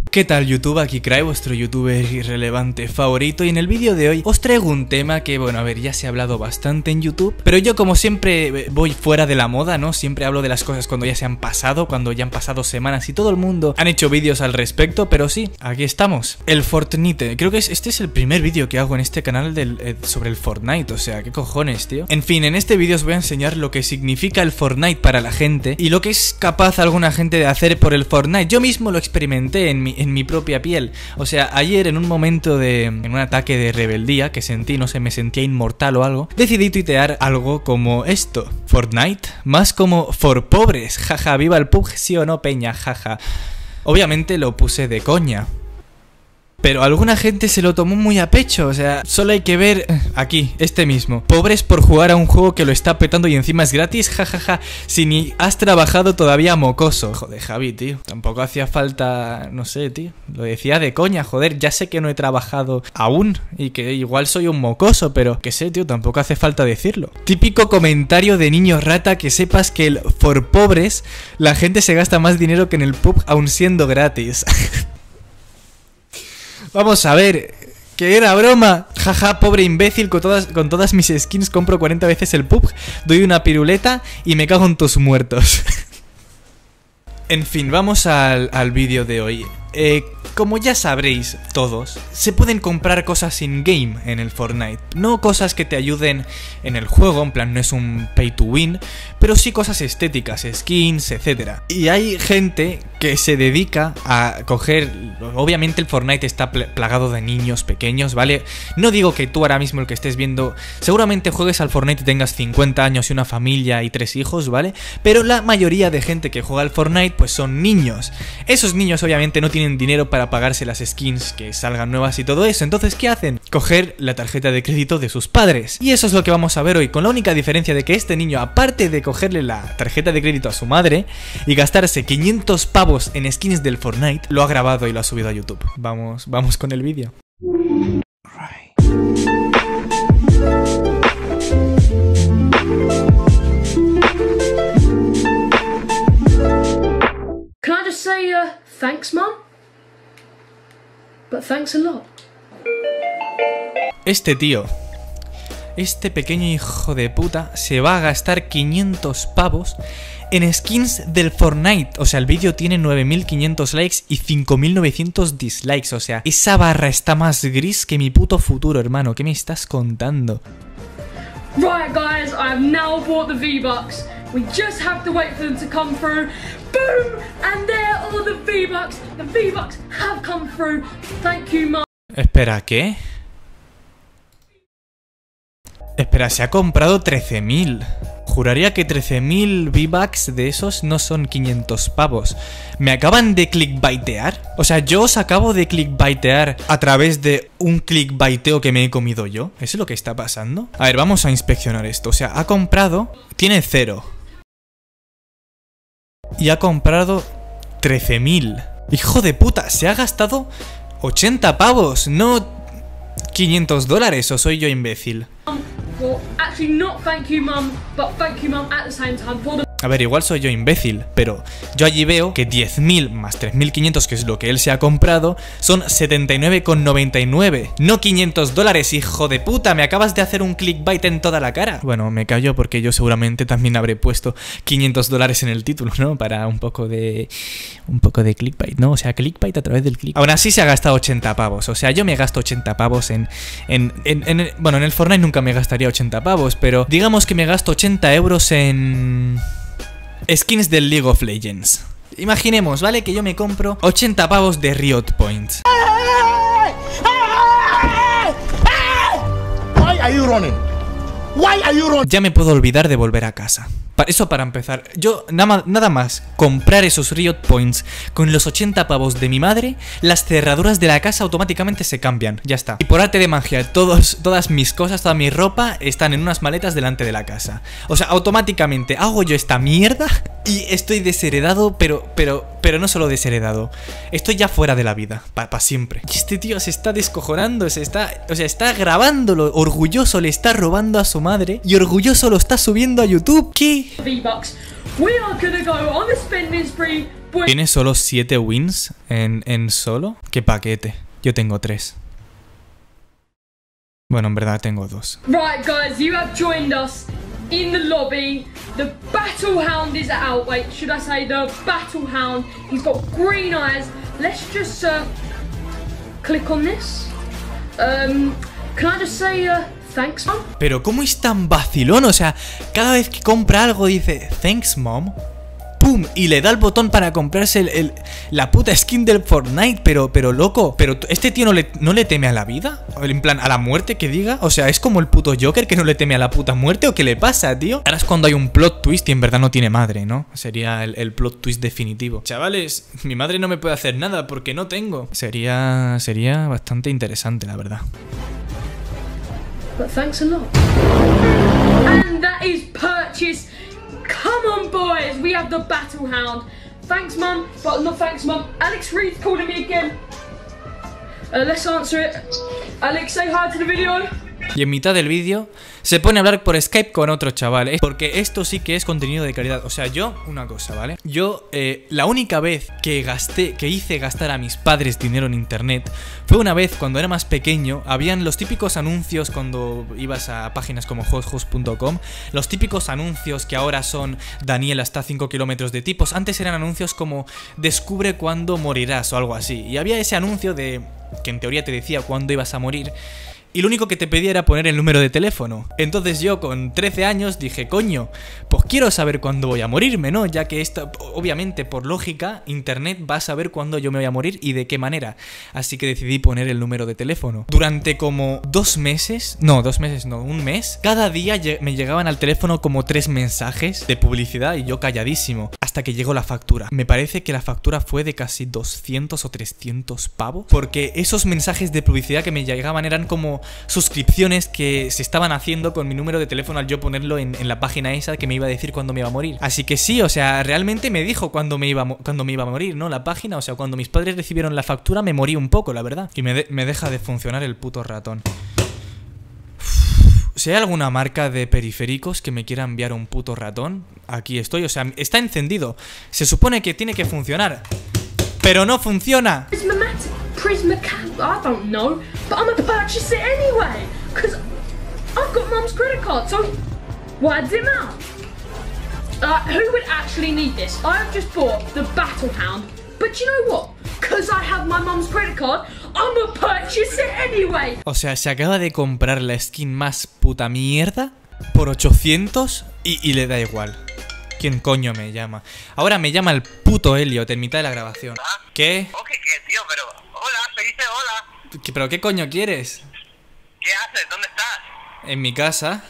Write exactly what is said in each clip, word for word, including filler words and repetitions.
¿Qué tal YouTube? Aquí Cry, vuestro youtuber irrelevante favorito, y en el vídeo de hoy os traigo un tema que, bueno, a ver, ya se ha hablado bastante en YouTube, pero yo como siempre voy fuera de la moda, ¿no? Siempre hablo de las cosas cuando ya se han pasado, cuando ya han pasado semanas y todo el mundo han hecho vídeos al respecto, pero sí, aquí estamos. El Fortnite, creo que es, este es el primer vídeo que hago en este canal del, eh, sobre el Fortnite, o sea, ¿qué cojones, tío? En fin, en este vídeo os voy a enseñar lo que significa el Fortnite para la gente y lo que es capaz alguna gente de hacer por el Fortnite. Yo mismo lo experimenté en mi en mi propia piel. O sea, ayer en un momento de... en un ataque de rebeldía que sentí, no sé, me sentía inmortal o algo, decidí tuitear algo como esto: Fortnite, más como for pobres, jaja, viva el P U B G, sí o no, peña, jaja. Obviamente lo puse de coña, pero alguna gente se lo tomó muy a pecho, o sea, solo hay que ver aquí, este mismo. Pobres por jugar a un juego que lo está petando y encima es gratis, jajaja, ja, ja. Si ni has trabajado todavía, mocoso. Joder, Javi, tío, tampoco hacía falta, no sé, tío. Lo decía de coña, joder, ya sé que no he trabajado aún y que igual soy un mocoso, pero que sé, tío, tampoco hace falta decirlo. Típico comentario de niño rata, que sepas que el for pobres, la gente se gasta más dinero que en el P U B G aún siendo gratis. Vamos a ver, que era broma. Jaja, pobre imbécil, con todas, con todas mis skins compro cuarenta veces el P U B G, doy una piruleta y me cago en tus muertos. En fin, vamos al, al vídeo de hoy. Eh, como ya sabréis todos, se pueden comprar cosas in-game en el Fortnite. No cosas que te ayuden en el juego, en plan no es un pay to win, pero sí cosas estéticas, skins, etcétera. Y hay gente que se dedica a coger... Obviamente el Fortnite está pl plagado de niños pequeños, ¿vale? No digo que tú ahora mismo el que estés viendo seguramente juegues al Fortnite y tengas cincuenta años y una familia y tres hijos, ¿vale? Pero la mayoría de gente que juega al Fortnite pues son niños. Esos niños obviamente no tienen dinero para pagarse las skins que salgan nuevas y todo eso. Entonces, ¿qué hacen? Coger la tarjeta de crédito de sus padres. Y eso es lo que vamos a ver hoy, con la única diferencia de que este niño, aparte de cogerle la tarjeta de crédito a su madre y gastarse quinientos pavos en skins del Fortnite, lo ha grabado y lo ha subido a YouTube. Vamos, vamos con el vídeo. Can I just say, uh, thanks, Mum? But thanks a lot. Este tío, este pequeño hijo de puta, se va a gastar quinientos pavos en skins del Fortnite. O sea, el vídeo tiene nueve mil quinientos likes y cinco mil novecientos dislikes. O sea, esa barra está más gris que mi puto futuro, hermano. ¿Qué me estás contando? Right, guys, I have now bought the V-Bucks. We just have to wait for them to come through. Boom! And there are the V-Bucks. The V-Bucks have come through. Thank you, Mum. Espera, ¿qué? Espera, se ha comprado trece mil. Juraría que trece mil V-Bucks de esos no son quinientos pavos. ¿Me acaban de clickbaitear? O sea, yo os acabo de clickbaitear a través de un clickbaiteo que me he comido yo. ¿Eso es lo que está pasando? A ver, vamos a inspeccionar esto. O sea, ha comprado... Tiene cero. Y ha comprado trece mil. Hijo de puta, se ha gastado ochenta pavos, no quinientos dólares, ¿o soy yo imbécil? Well, actually not thank you, Mum, but thank you, Mum, at the same time for the... A ver, igual soy yo imbécil, pero yo allí veo que diez mil más tres mil quinientos, que es lo que él se ha comprado, son setenta y nueve con noventa y nueve. No quinientos dólares, hijo de puta, me acabas de hacer un clickbait en toda la cara. Bueno, me callo porque yo seguramente también habré puesto quinientos dólares en el título, ¿no? Para un poco de... un poco de clickbait, ¿no? O sea, clickbait a través del click. Aún así se ha gastado ochenta pavos, o sea, yo me gasto ochenta pavos en... en, en, en bueno, en el Fortnite nunca me gastaría ochenta pavos, pero digamos que me gasto ochenta euros en... skins del League of Legends. Imaginemos, ¿vale? Que yo me compro ochenta pavos de Riot Points. Why are you running? Why are you running? Ya me puedo olvidar de volver a casa. Eso para empezar. Yo nada, nada más comprar esos Riot Points con los ochenta pavos de mi madre, las cerraduras de la casa automáticamente se cambian. Ya está. Y por arte de magia, todos, todas mis cosas, toda mi ropa están en unas maletas delante de la casa. O sea, automáticamente hago yo esta mierda y estoy desheredado, pero, pero, pero no solo desheredado. Estoy ya fuera de la vida, para pa siempre. Y este tío se está descojonando, se está, o sea, está grabándolo, orgulloso le está robando a su madre y orgulloso lo está subiendo a YouTube. ¿Qué? V-Bucks. We are gonna go on a spending spree Boom. ¿Tiene solo siete wins en, en solo? ¡Qué paquete! Yo tengo tres. Bueno, en verdad tengo dos. Right, guys, you have joined us in the lobby. The Battle Hound is out. Wait, should I say the Battle Hound? He's got green eyes. Let's just uh, click on this. Um, can I just say uh, thanks, mom? Pero ¿cómo es tan vacilón? O sea, cada vez que compra algo dice thanks, mom. ¡Pum! Y le da el botón para comprarse el, el, la puta skin del Fortnite. Pero, pero loco, pero ¿este tío no le, no le teme a la vida? En plan, ¿a la muerte que diga? O sea, ¿es como el puto Joker que no le teme a la puta muerte? ¿O qué le pasa, tío? Ahora es cuando hay un plot twist y en verdad no tiene madre, ¿no? Sería el, el plot twist definitivo. Chavales, mi madre no me puede hacer nada porque no tengo. Sería, sería bastante interesante, la verdad. But thanks a lot. And that is purchased. Come on, boys, we have the Battle Hound. Thanks, mum, but not thanks, mum. Alex Reed's calling me again. Uh, let's answer it. Alex, say hi to the video. Y en mitad del vídeo se pone a hablar por Skype con otro chaval, ¿eh? Porque esto sí que es contenido de calidad. O sea, yo, una cosa, ¿vale? Yo, eh, la única vez que gasté, que hice gastar a mis padres dinero en internet fue una vez cuando era más pequeño. Habían los típicos anuncios cuando ibas a páginas como host host punto com. Los típicos anuncios que ahora son Daniel está a cinco kilómetros de tipos. Antes eran anuncios como descubre cuándo morirás o algo así. Y había ese anuncio de que en teoría te decía cuándo ibas a morir. Y lo único que te pedía era poner el número de teléfono. Entonces yo con trece años dije, coño, pues quiero saber cuándo voy a morirme, ¿no? Ya que esto, obviamente, por lógica, internet va a saber cuándo yo me voy a morir y de qué manera. Así que decidí poner el número de teléfono. Durante como dos meses, no, dos meses no, un mes, cada día me llegaban al teléfono como tres mensajes de publicidad y yo calladísimo. Hasta que llegó la factura. Me parece que la factura fue de casi doscientos o trescientos pavos. Porque esos mensajes de publicidad que me llegaban eran como suscripciones que se estaban haciendo con mi número de teléfono al yo ponerlo en, en la página esa que me iba a decir cuándo me iba a morir. Así que sí, o sea, realmente me dijo cuándo me iba a, cuándo me iba a morir, ¿no? La página, o sea, cuando mis padres recibieron la factura me morí un poco, la verdad. Y me, de me deja de funcionar el puto ratón. Si hay alguna marca de periféricos que me quiera enviar un puto ratón, aquí estoy, o sea, está encendido. Se supone que tiene que funcionar, pero no funciona. Prismacat, I don't know, but I'm gonna purchase it anyway, because I've got mum's credit card, so why did it matter? Uh, who would actually need this? I've just bought the Battle Hound, but you know what? Because I have my mum's credit card, I'm gonna purchase it anyway. O sea, se acaba de comprar la skin más puta mierda por ochocientos y, y le da igual. ¿Quién coño me llama? Ahora me llama el puto Elliot en mitad de la grabación. ¿Qué? Ok, ¿qué, tío? Pero... Hola, se dice hola. ¿Pero qué coño quieres? ¿Qué haces? ¿Dónde estás? En mi casa.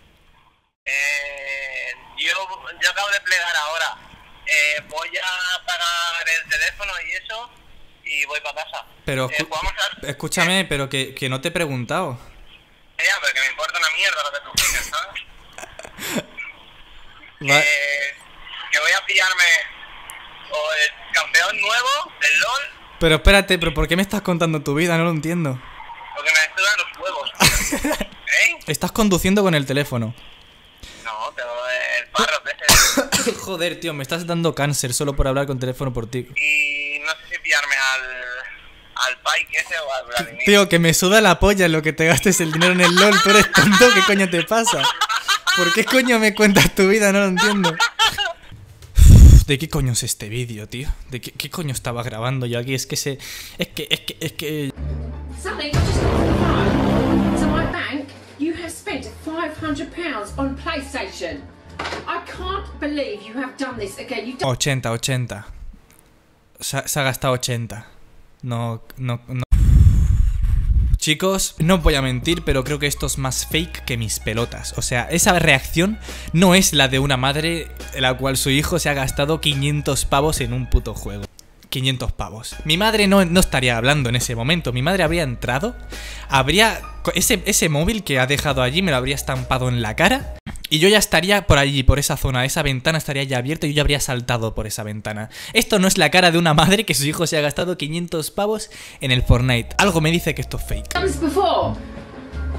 Eh, yo, yo acabo de plegar ahora. Eh, voy a pagar el teléfono y eso y voy para casa. Pero eh, a... escúchame, pero que, que no te he preguntado. Ya, pero que me importa una mierda lo que tú quieres, ¿sabes? Va... que, que voy a pillarme o el campeón nuevo del LOL. Pero espérate, ¿pero por qué me estás contando tu vida? No lo entiendo. Porque me sudan los huevos. ¿Eh? Estás conduciendo con el teléfono. No, pero el parro ese. Joder, tío, me estás dando cáncer solo por hablar con teléfono por ti. Y no sé si pillarme al... al Pike ese o al Vladimir. Tío, que me suda la polla lo que te gastes el dinero en el LOL. Tú eres tonto, ¿qué coño te pasa? ¿Por qué coño me cuentas tu vida? No lo entiendo. ¿De qué coño es este vídeo, tío? ¿De qué, qué coño estaba grabando yo aquí? Es que se... Es que... Es que... Es que... Sally, I just got the phone to my bank. You have spent five hundred pounds on PlayStation. I can't believe you have done this again. You ochenta, ochenta. Se, se ha gastado ochenta. No... No... no. Chicos, no voy a mentir, pero creo que esto es más fake que mis pelotas. O sea, esa reacción no es la de una madre en la cual su hijo se ha gastado quinientos pavos en un puto juego. quinientos pavos. Mi madre no, no estaría hablando en ese momento. Mi madre habría entrado, habría... Ese, ese móvil que ha dejado allí me lo habría estampado en la cara. Y yo ya estaría por allí, por esa zona, esa ventana estaría ya abierta y yo ya habría saltado por esa ventana. Esto no es la cara de una madre que su hijo se ha gastado quinientos pavos en el Fortnite. Algo me dice que esto es fake.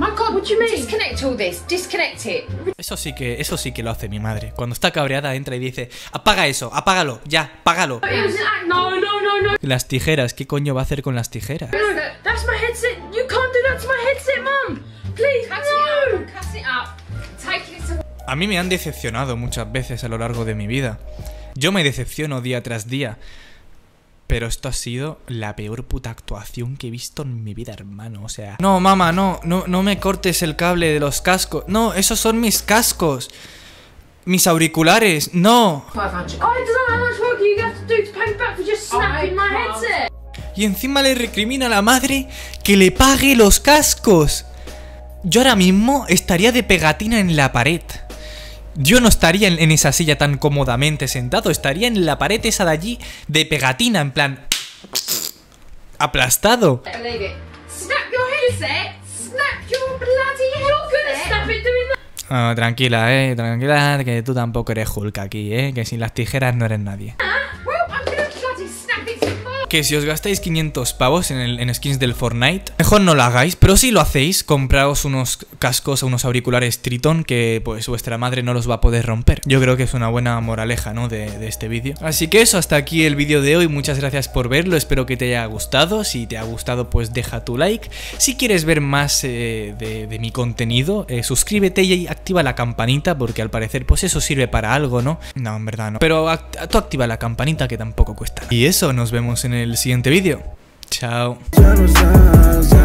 My God, What do you mean? disconnect all this. Disconnect it. Eso sí que, eso sí que lo hace mi madre. Cuando está cabreada entra y dice, apaga eso, apágalo, ya, apágalo. It was an act. No, no, no, no. Las tijeras, ¿qué coño va a hacer con las tijeras? No, that's my headset. You can't do that to my headset, Mum. Please, Cut no. it up. Cut it up. Take it away. A mí me han decepcionado muchas veces a lo largo de mi vida. Yo me decepciono día tras día. Pero esto ha sido la peor puta actuación que he visto en mi vida, hermano. O sea... No, mamá, no, no, no me cortes el cable de los cascos. No, esos son mis cascos. Mis auriculares, no. five hundred. I don't know how much work you have to do to pay me back for just snapping I my can't. headset. Y encima le recrimina a la madre que le pague los cascos. Yo ahora mismo estaría de pegatina en la pared. Yo no estaría en, en esa silla tan cómodamente sentado. Estaría en la pared esa de allí de pegatina, en plan... aplastado. Believe it. Snap your headset. Snap your bloody headset. Snap it doing that. Ah, tranquila, eh, tranquila, que tú tampoco eres Hulk aquí, eh. Que sin las tijeras no eres nadie. Well, I'm gonna bloody snap it tomorrow. Que si os gastáis quinientos pavos en, el, en skins del Fortnite, mejor no lo hagáis, pero si lo hacéis, compraos unos cascos o unos auriculares Triton que pues vuestra madre no los va a poder romper. Yo creo que es una buena moraleja, ¿no? De, de este vídeo. Así que eso, hasta aquí el vídeo de hoy, muchas gracias por verlo, espero que te haya gustado, si te ha gustado pues deja tu like, si quieres ver más eh, de, de mi contenido, eh, suscríbete y activa la campanita, porque al parecer pues eso sirve para algo, ¿no? No, en verdad no, pero act tú activa la campanita que tampoco cuesta nada. Y eso, nos vemos en el siguiente vídeo. Chao. Ya no estás, ya